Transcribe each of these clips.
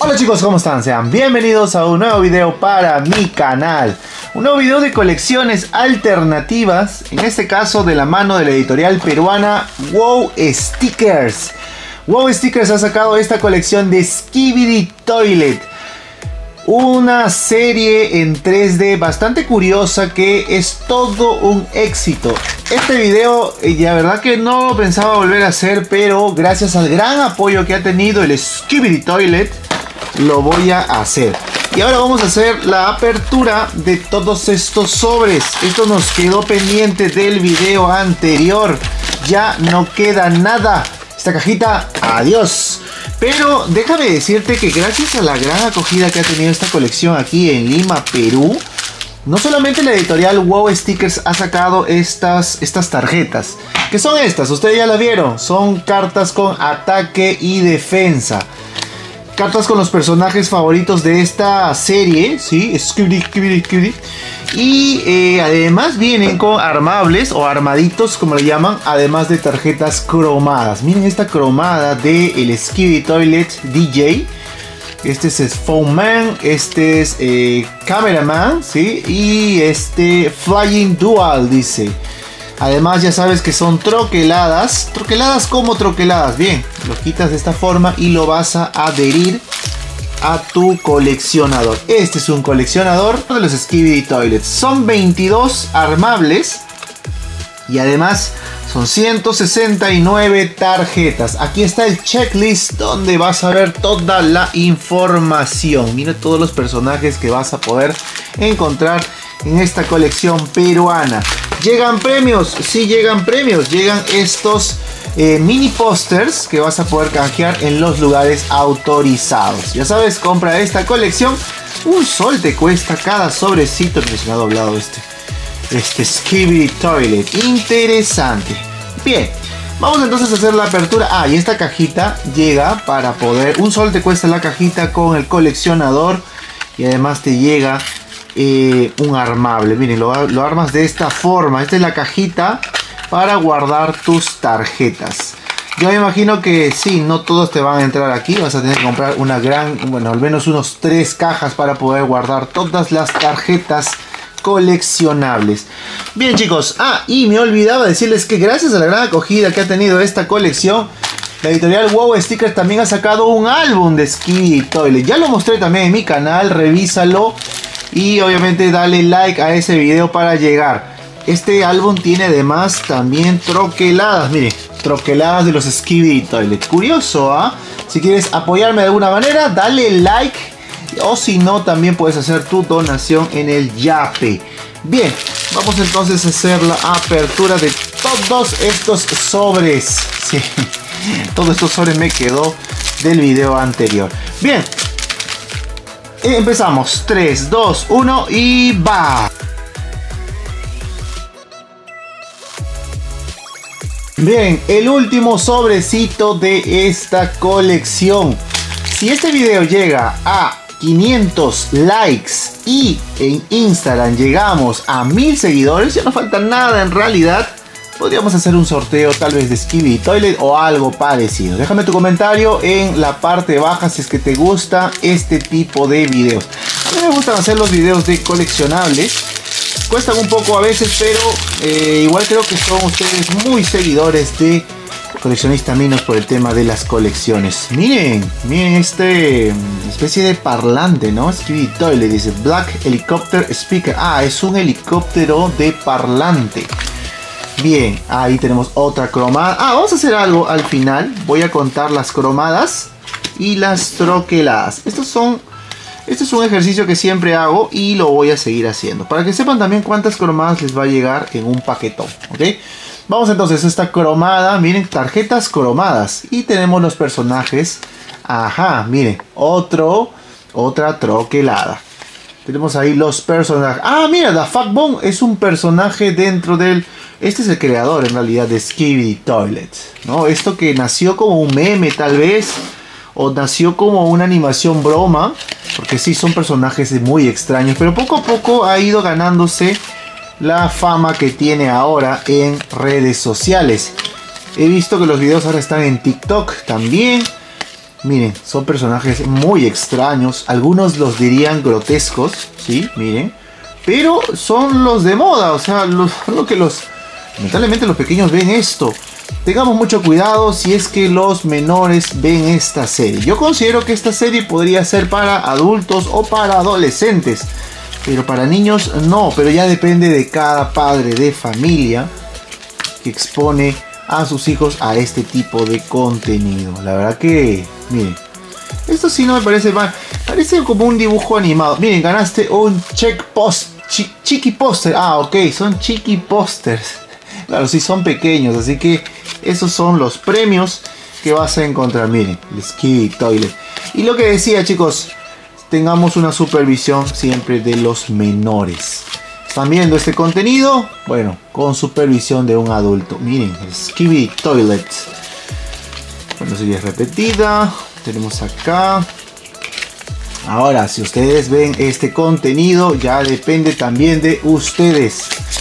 Hola chicos, ¿cómo están? Sean bienvenidos a un nuevo video para mi canal. Un nuevo video de colecciones alternativas, en este caso de la mano de la editorial peruana Wow Stickers. Wow Stickers ha sacado esta colección de Skibidi Toilet. Una serie en 3D bastante curiosa que es todo un éxito. Este video, la verdad que no lo pensaba volver a hacer, pero gracias al gran apoyo que ha tenido el Skibidi Toilet, lo voy a hacer. Y ahora vamos a hacer la apertura de todos estos sobres. Esto nos quedó pendiente del video anterior. Ya no queda nada. Esta cajita, adiós. Pero déjame decirte que gracias a la gran acogida que ha tenido esta colección aquí en Lima, Perú, no solamente la editorial Wow Stickers ha sacado estas tarjetas, que son estas, ustedes ya las vieron, son cartas con ataque y defensa. Cartas con los personajes favoritos de esta serie, ¿sí? Skibidi. Y además vienen con armables o armaditos, como le llaman, además de tarjetas cromadas. Miren esta cromada de el Skibidi Toilet DJ. Este es Foam Man, este es Cameraman, ¿sí? Y este Flying Dual, dice. Además ya sabes que son troqueladas. Troqueladas como troqueladas. Bien, lo quitas de esta forma y lo vas a adherir a tu coleccionador. Este es un coleccionador de los Skibidi Toilets. Son 22 armables. Y además son 169 tarjetas. Aquí está el checklist donde vas a ver toda la información. Mira todos los personajes que vas a poder encontrar en esta colección peruana. ¿Llegan premios? Sí, llegan premios. Llegan estos mini pósters que vas a poder canjear en los lugares autorizados. Ya sabes, compra esta colección. Un sol te cuesta cada sobrecito. Que se me ha doblado este Skibidi Toilet. Interesante. Bien, vamos entonces a hacer la apertura. Ah, y esta cajita llega para poder... Un sol te cuesta la cajita con el coleccionador. Y además te llega un armable. Miren, lo armas de esta forma. Esta es la cajita para guardar tus tarjetas. Yo me imagino que sí, no todos te van a entrar aquí. Vas a tener que comprar una gran... Bueno, al menos unos 3 cajas para poder guardar todas las tarjetas coleccionables. Bien chicos, y me olvidaba decirles que gracias a la gran acogida que ha tenido esta colección, la editorial Wow Stickers también ha sacado un álbum de Skibidi Toilet. Ya lo mostré también en mi canal, revísalo y obviamente dale like a ese video para llegar. Este álbum tiene además también troqueladas, miren, troqueladas de los Skibidi Toilet. Curioso, Si quieres apoyarme de alguna manera, dale like. O si no, también puedes hacer tu donación en el Yape. Bien, vamos entonces a hacer la apertura de todos estos sobres. Sí, todos estos sobres me quedó del video anterior. Bien, empezamos. 3, 2, 1 y va. Bien, el último sobrecito de esta colección. Si este video llega a 500 likes y en Instagram llegamos a 1000 seguidores, ya no falta nada en realidad. Podríamos hacer un sorteo tal vez de Skibidi Toilet o algo parecido. Déjame tu comentario en la parte baja si es que te gusta este tipo de videos. A mí me gustan hacer los videos de coleccionables. Cuestan un poco a veces, pero igual creo que son ustedes muy seguidores de Coleccionista Minos por el tema de las colecciones. Miren especie de parlante, ¿no? Skibidi Toilet dice Black Helicopter Speaker. Es un helicóptero de parlante. Bien, ahí tenemos otra cromada. Vamos a hacer algo al final. Voy a contar las cromadas y las troqueladas. Este es un ejercicio que siempre hago y lo voy a seguir haciendo. Para que sepan también cuántas cromadas les va a llegar en un paquetón, ¿ok? Vamos entonces a esta cromada. Miren, tarjetas cromadas. Y tenemos los personajes. Miren, otra troquelada. Tenemos ahí los personajes. Mira, The Fat Bone es un personaje dentro del... Este es el creador en realidad de Skibidi Toilet, ¿no? Esto que nació como un meme tal vez, o nació como una animación broma, porque sí son personajes muy extraños, pero poco a poco ha ido ganándose la fama que tiene ahora en redes sociales. He visto que los videos ahora están en TikTok también. Miren, son personajes muy extraños. Algunos los dirían grotescos, ¿sí? Miren. Pero son los de moda, o sea, lamentablemente los pequeños ven esto. Tengamos mucho cuidado si es que los menores ven esta serie. Yo considero que esta serie podría ser para adultos o para adolescentes. Pero para niños no, pero ya depende de cada padre de familia que expone a sus hijos a este tipo de contenido. La verdad que, miren, esto sí no me parece mal. Parece como un dibujo animado. Miren, ganaste un Chiqui Poster. Ah, ok, son Chiqui Posters. Claro, sí, son pequeños, así que esos son los premios que vas a encontrar. Miren, el Skibidi Toilet. Y lo que decía, chicos, tengamos una supervisión siempre de los menores. ¿Están viendo este contenido? Bueno, con supervisión de un adulto. Miren, el Skibidi Toilet. Bueno, serie repetida. Tenemos acá. Ahora, si ustedes ven este contenido, ya depende también de ustedes.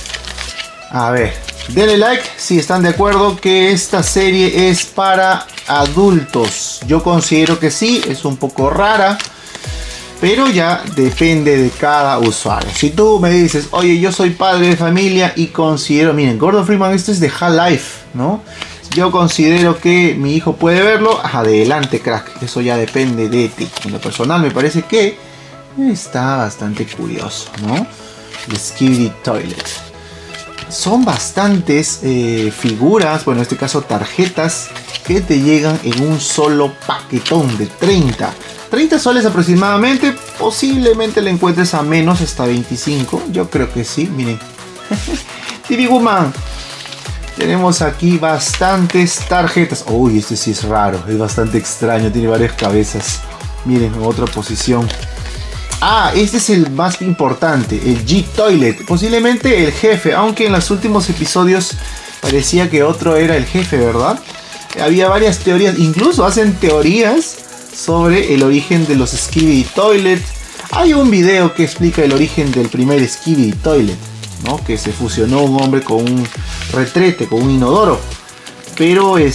A ver, denle like si están de acuerdo que esta serie es para adultos. Yo considero que sí, es un poco rara, pero ya depende de cada usuario. Si tú me dices, oye, yo soy padre de familia y considero, miren, Gordon Freeman, esto es de Half-Life, ¿no? Yo considero que mi hijo puede verlo, adelante, crack. Eso ya depende de ti. En lo personal me parece que está bastante curioso, ¿no? El Skibidi Toilet. Son bastantes figuras, bueno, en este caso tarjetas, que te llegan en un solo paquetón de 30 soles aproximadamente. Posiblemente le encuentres a menos, hasta 25. Yo creo que sí, miren. TV Woman. Tenemos aquí bastantes tarjetas. Uy, este sí es raro, es bastante extraño, tiene varias cabezas. Miren, en otra posición. Ah, este es el más importante, el G-Toilet. Posiblemente el jefe, aunque en los últimos episodios parecía que otro era el jefe, ¿verdad? Había varias teorías, incluso hacen teorías sobre el origen de los Skibidi Toilet. Hay un video que explica el origen del primer Skibidi Toilet, ¿no? Que se fusionó un hombre con un retrete, con un inodoro. Pero bueno,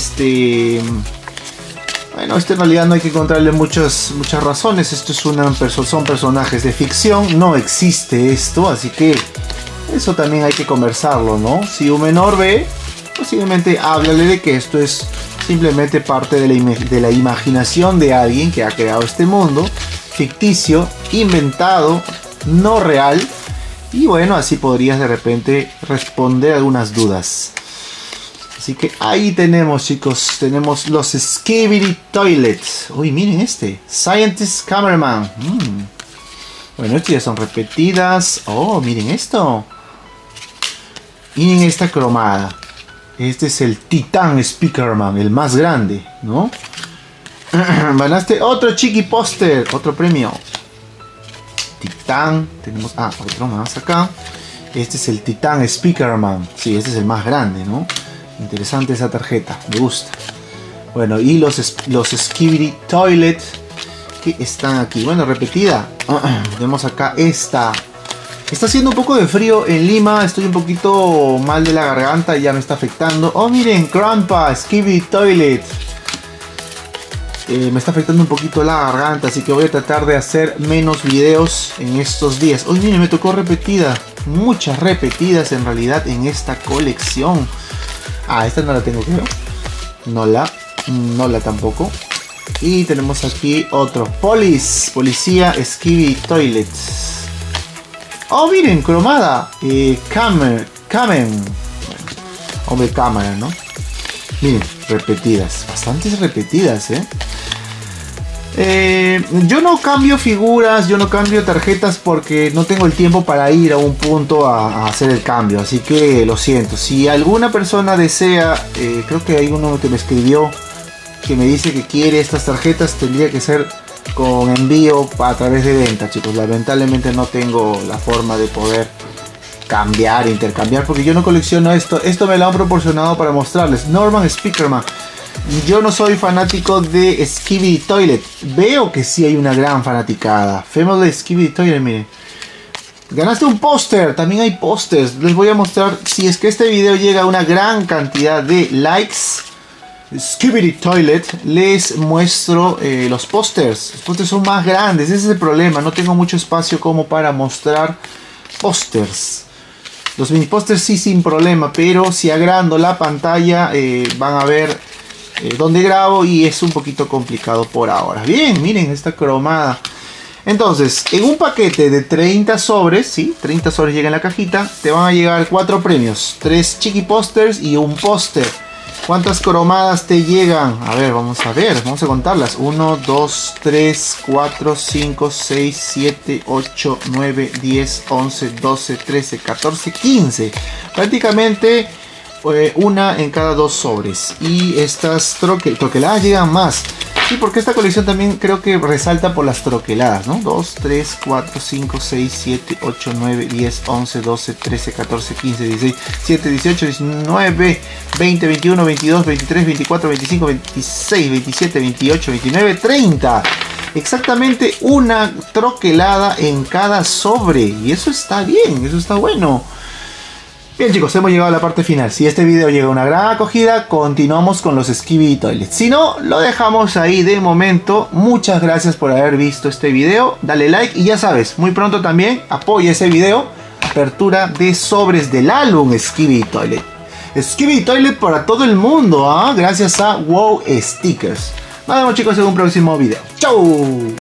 en realidad no hay que encontrarle muchas razones. Esto es son personajes de ficción, no existe esto, así que eso también hay que conversarlo, ¿no? Si un menor ve, posiblemente háblale de que esto es simplemente parte de la imaginación de alguien que ha creado este mundo ficticio, inventado, no real. Y bueno, así podrías de repente responder algunas dudas. Así que ahí tenemos, chicos, tenemos los Skibidi Toilets. Uy, miren este, Scientist Cameraman. Bueno, estas ya son repetidas. Oh, miren esto. Miren esta cromada. Este es el Titan Speakerman, el más grande, ¿no? Ganaste otro Chiqui Poster, otro premio. Titan, tenemos otro más acá. Este es el Titan Speakerman. Sí, este es el más grande, ¿no? Interesante esa tarjeta, me gusta. Bueno, y los Skibidi Toilet que están aquí. Bueno, repetida. Tenemos acá esta. Está haciendo un poco de frío en Lima. Estoy un poquito mal de la garganta y ya me está afectando. Oh, miren, Grandpa Skibidi Toilet. Me está afectando un poquito la garganta, así que voy a tratar de hacer menos videos en estos días. Uy, miren, me tocó repetida. Muchas repetidas en realidad en esta colección. Esta no la tengo, creo. No la tampoco. Y tenemos aquí otro. Policía Skibidi Toilet. Oh, miren, cromada. Kamen. Bueno, hombre cámara, ¿no? Miren, repetidas. Bastantes repetidas, yo no cambio figuras, yo no cambio tarjetas porque no tengo el tiempo para ir a un punto a hacer el cambio, así que lo siento. Si alguna persona desea, creo que hay uno que me escribió que me dice que quiere estas tarjetas, tendría que ser con envío a través de venta, chicos. Lamentablemente no tengo la forma de poder cambiar, intercambiar, porque yo no colecciono esto. Esto me lo han proporcionado para mostrarles. Norman Speakerman. Yo no soy fanático de Skibidi Toilet. Veo que sí hay una gran fanaticada. Family Skibidi Toilet, miren. Ganaste un póster. También hay pósters. Les voy a mostrar. Si es que este video llega a una gran cantidad de likes, Skibidi Toilet, les muestro los pósters. Los pósters son más grandes, ese es el problema. No tengo mucho espacio como para mostrar pósters. Los mini pósters sí sin problema, pero si agrando la pantalla van a ver dónde grabo y es un poquito complicado por ahora. Bien, miren esta cromada. Entonces, en un paquete de 30 sobres, ¿sí? 30 sobres llega en la cajita, te van a llegar 4 premios, 3 chiqui pósters y un póster. ¿Cuántas cromadas te llegan? A ver, vamos a contarlas. 1, 2, 3, 4, 5, 6, 7, 8, 9, 10, 11, 12, 13, 14, 15. Prácticamente una en cada 2 sobres. Y estas troqueladas llegan más. Sí, porque esta colección también creo que resalta por las troqueladas, ¿no? 2, 3, 4, 5, 6, 7, 8, 9, 10, 11, 12, 13, 14, 15, 16, 17, 18, 19, 20, 21, 22, 23, 24, 25, 26, 27, 28, 29, 30. Exactamente una troquelada en cada sobre. Y eso está bien, eso está bueno. Bien chicos, hemos llegado a la parte final. Si este video llega a una gran acogida, continuamos con los Skibidi Toilets. Si no, lo dejamos ahí de momento. Muchas gracias por haber visto este video. Dale like y ya sabes, muy pronto también apoya ese video. Apertura de sobres del álbum Skibidi Toilet. Skibidi Toilet para todo el mundo, ¿eh? Gracias a WoW Stickers. Nos vemos chicos en un próximo video. ¡Chau!